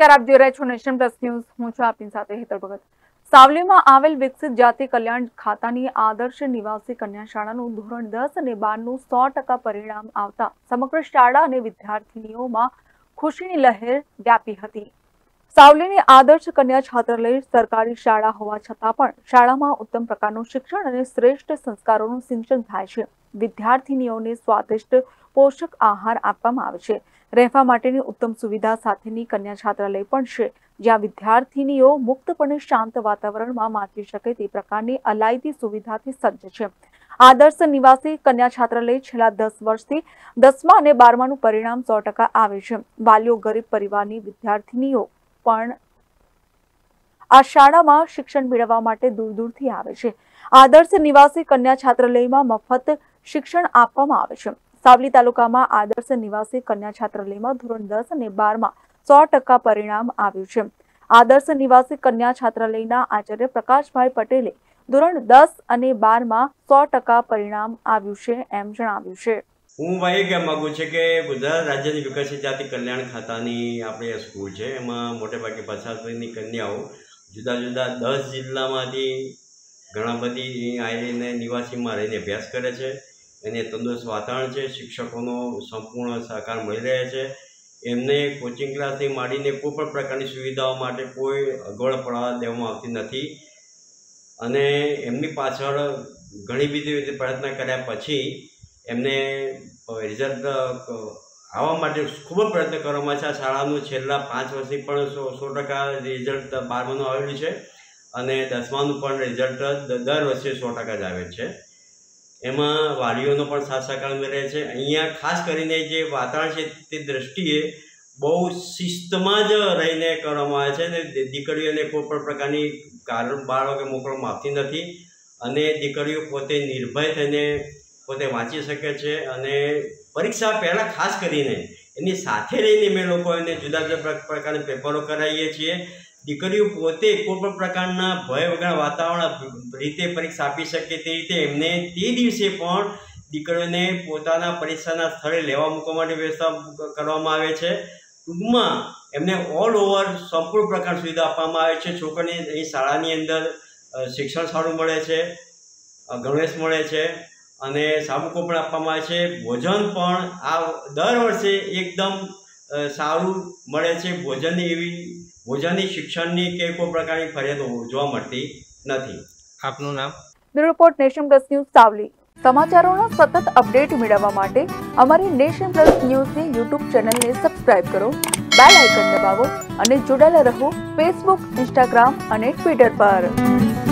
નમસ્કાર, આપ જોઈ રહ્યા છો નેશન પ્લસ ન્યૂઝ। હું છું આપની સાથે હેતલ ભગત। સાવલીમાં આવેલ વિકસિત જાતિ કલ્યાણ ખાતાની આદર્શ નિવાસી કન્યા શાળાનું ધોરણ 10 અને 12 નું 100% પરિણામ આવતા સમગ્ર શાળા અને વિદ્યાર્થીનીઓમાં ખુશીની લહેર વ્યાપી હતી। સાવલીની આદર્શ કન્યા છાત્રાલય સરકારી શાળા હોવા છતાં પણ શાળામાં ઉત્તમ પ્રકારનું શિક્ષણ અને શ્રેષ્ઠ સંસ્કારોનું સિંચન થાય છે। વિદ્યાર્થીનીઓને સ્વાદિષ્ટ પોષક આહાર આપવામાં આવે છે। રહેવા માટેની ઉત્તમ સુવિધા સાથેની કન્યા છાત્રાલય પણ છે, જ્યાં વિદ્યાર્થીનીઓ મુક્તપણે શાંત વાતાવરણમાં વાંચી શકે તે પ્રકારની અલાયદી સુવિધાથી સજ્જ છે। આદર્શ નિવાસી કન્યા છાત્રાલય છેલ્લા 10 વર્ષથી 10મા અને 12માનું પરિણામ 100% આવે છે। વાલીઓ ગરીબ પરિવારની વિદ્યાર્થીનીઓ પણ આ શાળામાં શિક્ષણ મેળવવા માટે દૂર દૂરથી આવે છે। આદર્શ નિવાસી કન્યા છાત્રાલયમાં મફત શિક્ષણ આપવામાં આવે છે। સાવલી તાલુકામાં આદર્શ નિવાસી કન્યા છાત્રાલયમાં ધોરણ 10 અને 12માં 100% પરિણામ આવ્યું છે। આદર્શ નિવાસી કન્યા છાત્રાલયના આચાર્ય પ્રકાશભાઈ પટેલે ધોરણ 10 અને 12માં 100% પરિણામ આવ્યું છે એમ જણાવ્યું છે। હું ભાઈ કહેવા માગું છું કે ગુજરાત રાજ્યની વિકસિત જાતિ કલ્યાણ ખાતાની આપણી સ્કૂલ છે, એમાં મોટે ભાગે 50% કન્યાઓ જુદા જુદા 10 જિલ્લામાંથી ઘણા બધી આવીને નિવાસીમાં રહીને અભ્યાસ કરે છે। એને તંદુરસ્ત વાતાવરણ છે, શિક્ષકોનો સંપૂર્ણ સહકાર મળી રહે છે। એમને કોચિંગ ક્લાસથી માંડીને કોઈ પણ પ્રકારની સુવિધાઓ માટે કોઈ અગવડ પડવા દેવામાં આવતી નથી અને એમની પાછળ ઘણી બધી પ્રયત્ન કર્યા પછી એમને રિઝલ્ટ આવવા માટે ખૂબ જ પ્રયત્ન કરવામાં છે। આ શાળાનું છેલ્લા 5 વર્ષથી પણ 100% રિઝલ્ટ 12માનું આવેલું છે અને 10માનું પણ રિઝલ્ટ દર વર્ષે 100% જ આવે છે। એમાં વાલીઓનો પણ સાથ સહકાર મળે છે। અહીંયા ખાસ કરીને જે વાતાવરણ છે તે દૃષ્ટિએ બહુ શિસ્તમાં જ રહીને કરવામાં આવે છે અને દીકરીઓને કોઈ પણ પ્રકારની કારણ બાળકે મોકલવામાં આવતી નથી અને દીકરીઓ પોતે નિર્ભય થઈને પોતે વાંચી શકે છે અને પરીક્ષા પહેલાં ખાસ કરીને એની સાથે રહીને અમે લોકો એને જુદા જુદા પ્રકારના પેપરો કરાવીએ છીએ। દીકરીઓ પોતે કોઈ પણ પ્રકારના ભય વગર વાતાવરણ રીતે પરીક્ષા આપી શકે તે રીતે એમને તે દિવસે પણ દીકરીઓને પોતાના પરીક્ષાના સ્થળે લેવા મૂકવા માટે વ્યવસ્થા કરવામાં આવે છે। ટૂંકમાં એમને ઓલ ઓવર સંપૂર્ણ પ્રકાર સુવિધા આપવામાં આવે છે। છોકરીને અહીં શાળાની અંદર શિક્ષણ સારું મળે છે, ગણવેશ મળે છે અને સાબુકો પણ આપવામાં આવે છે। ભોજન પણ આ દર વર્ષે એકદમ સારું મળે છે। ભોજનની શિક્ષણની કે કોઈ પ્રકારની ફરિયાદ જોવા મળતી નથી। આપનું નામ? Bureau report, nation plus news, Savli. સમાચારોના સતત અપડેટ મેળવવા માટે અમારી નેશન પ્લસ ન્યૂઝની યુટ્યુબ ચેનલને સબસ્ક્રાઇબ કરો, બેલ આઇકન દબાવો અને જોડાયેલા રહો ફેસબુક, ઇન્સ્ટાગ્રામ અને ટ્વિટર પર।